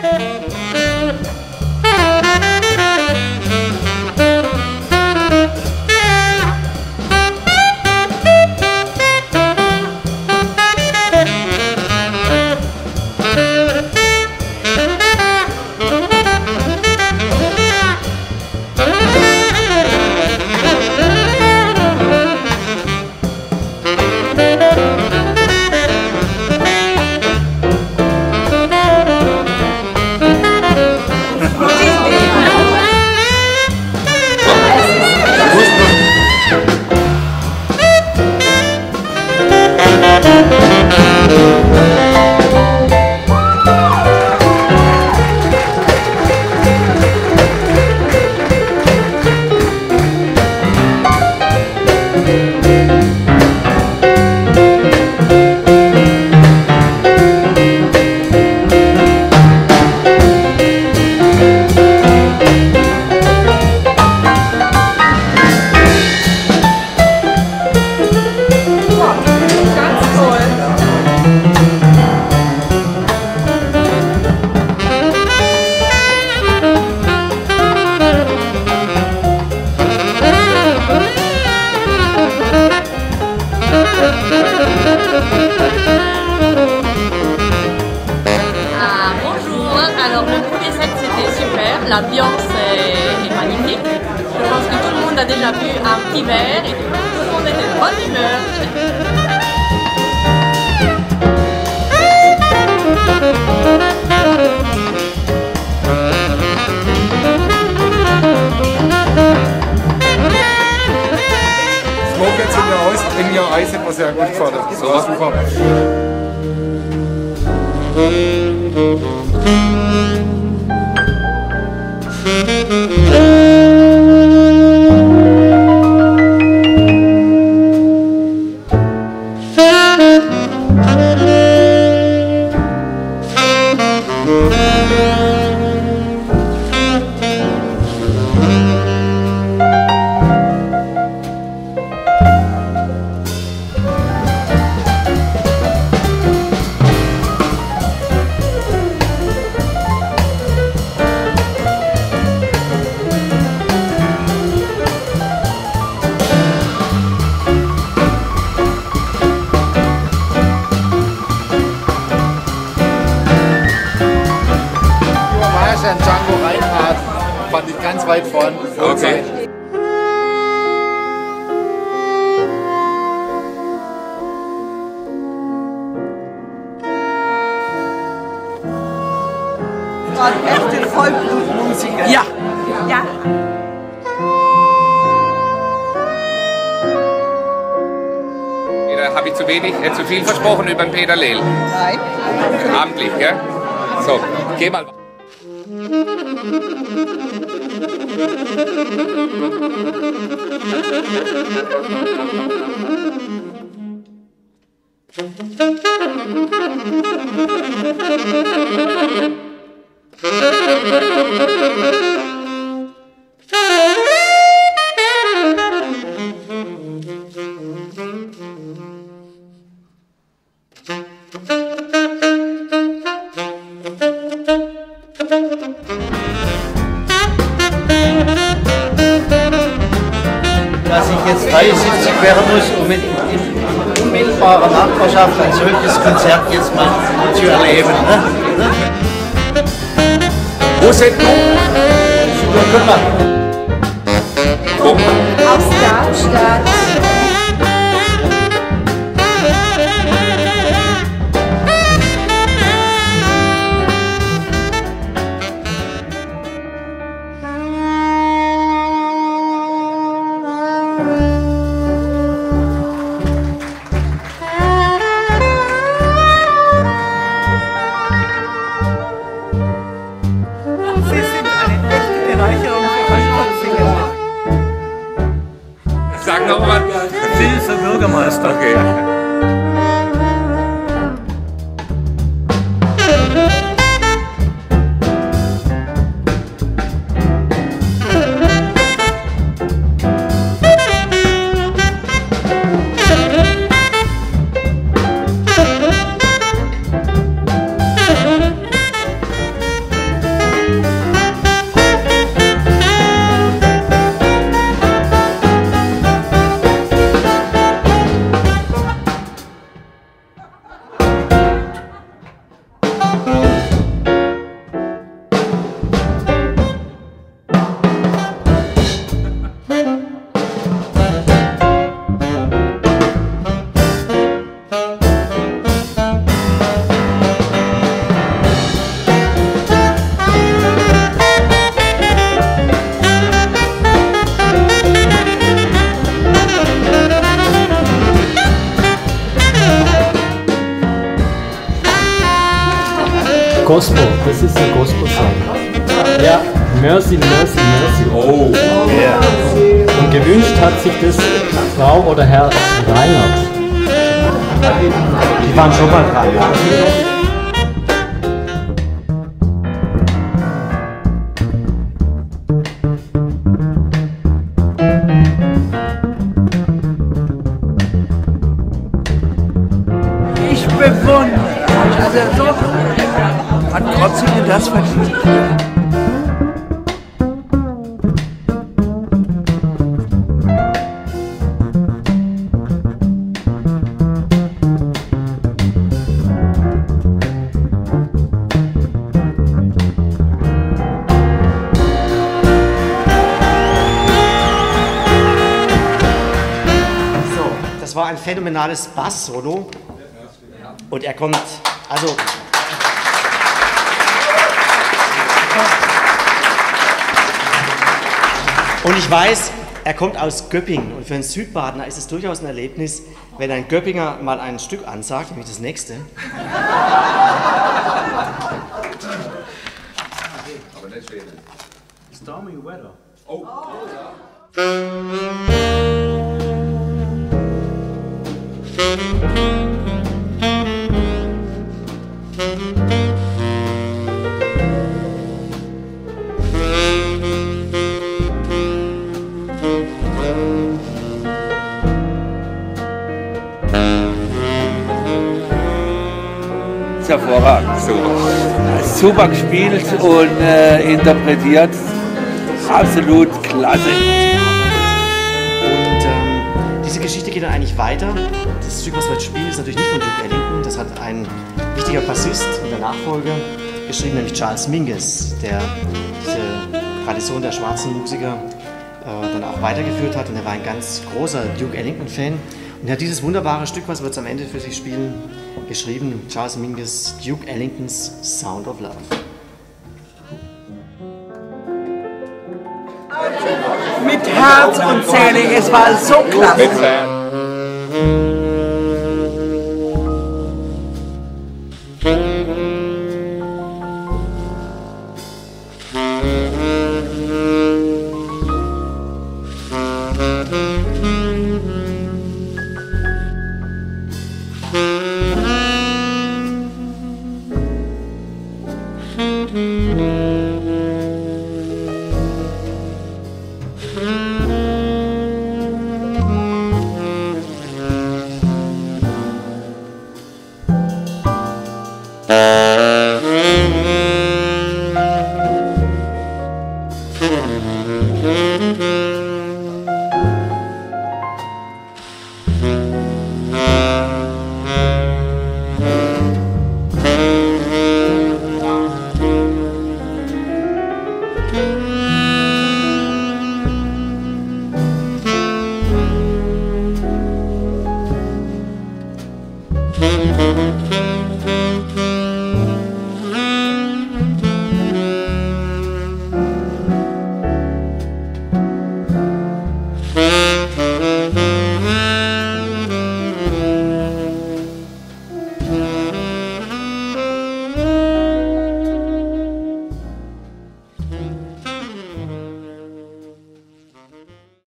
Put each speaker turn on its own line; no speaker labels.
L'ambiance est magnifique. Je pense que tout le monde a déjà bu un petit verre et tout le monde était de bonne humeur.
Smoke jetzt hinten aus, in ihr Eis hat man sehr gut gefordert. So was super.
Django Reinhardt fand ich ganz weit vorn.
Okay.
Das waren echte Vollblutmusiker.
Ja.
Ja.
Habe ich zu viel versprochen über den Peter Lehl?
Nein.
Amtlich, gell? So, geh mal.
Dass ich jetzt 73 werden muss, um in unmittelbarer Nachbarschaft ein solches Konzert jetzt mal zu erleben. Ne?
Wo sind du?
Aus Darmstadt.
Sie sind eine echte Bereicherung für Holzplatzinger.
Sag noch mal.
Sie ist der Bürgermeister.
Okay.
Gospel, das ist ein Gospel-Song. Ja, Mercy, Mercy, Mercy.
Oh.
Ja.
Und gewünscht hat sich das Frau oder Herr Reinhardt. Die waren schon mal dran.
Ich bewundere. Also so hat trotzdem das verdient.
Das war ein phänomenales Bass-Solo und er kommt, also und ich weiß, er kommt aus Göppingen und für einen Südbadener ist es durchaus ein Erlebnis, wenn ein Göppinger mal ein Stück ansagt, nämlich das nächste.
Stormy weather.
Ist hervorragend. Super gespielt und interpretiert. Absolut klasse.
Und diese Geschichte geht dann eigentlich weiter. Das Stück, was wir jetzt spielen, ist natürlich nicht von Duke Ellington. Das hat ein wichtiger Bassist in der Nachfolge geschrieben, nämlich Charles Mingus, der diese Tradition der schwarzen Musiker dann auch weitergeführt hat. Und er war ein ganz großer Duke Ellington-Fan. Und er hat dieses wunderbare Stück, was wir jetzt am Ende für sich spielen, geschrieben. Charles Mingus, Duke Ellingtons Sound of Love.
Mit Herz und Seele, es war so klasse.
Mit